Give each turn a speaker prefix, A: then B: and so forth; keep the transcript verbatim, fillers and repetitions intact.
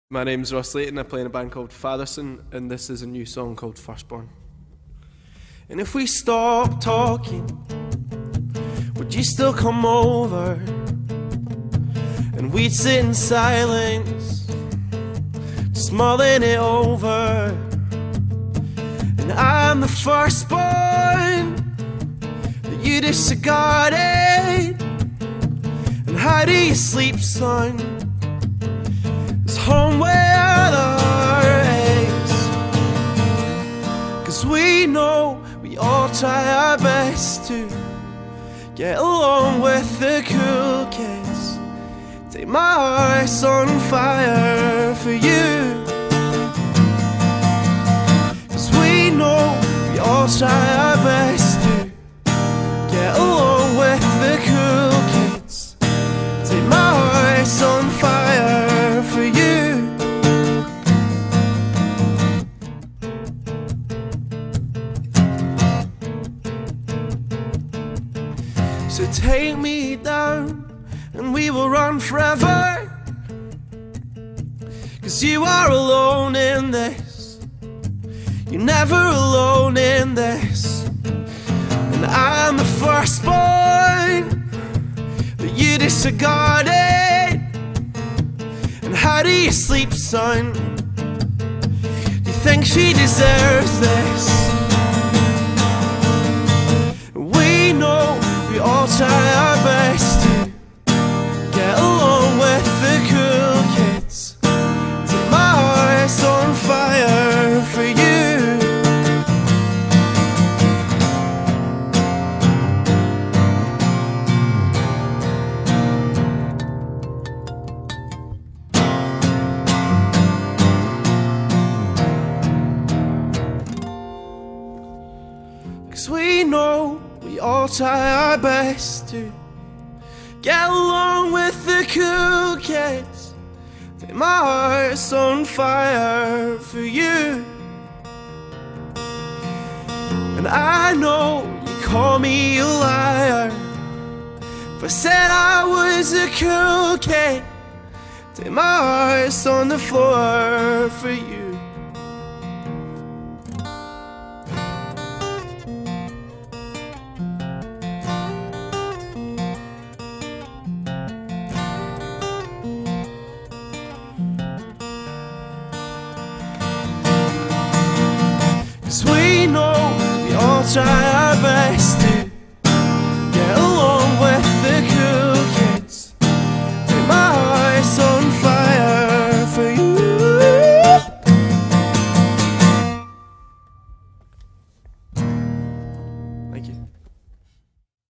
A: My name's Leighton, I play in a band called Fatherson, and this is a new song called Firstborn. And if we stop talking, would you still come over? And we'd sit in silence, just mulling it over. And I'm the firstborn that you disregarded. And how do you sleep, son? It's home where there is. 'Cause we know we all try our best to get along with the cool kids. Take my heart's on fire for you. 'Cause we know we all try our best to get along with the cool kids. Take my heart's on fire for you. So take me down and we will run forever. 'Cause you are alone in this. You're never alone in this. And I'm the firstborn that you disregarded. And how do you sleep, son? Do you think she deserves this? We know we all try our best to get along with the cool kids. Take my heart's on fire for you. 'Cause we know we all try our best to get along with the cool kids. Take my heart's on fire for you. And I know you call me a liar if I said I was a cool kid. Take my heart's on the floor for you. 'Cause we know we all try our best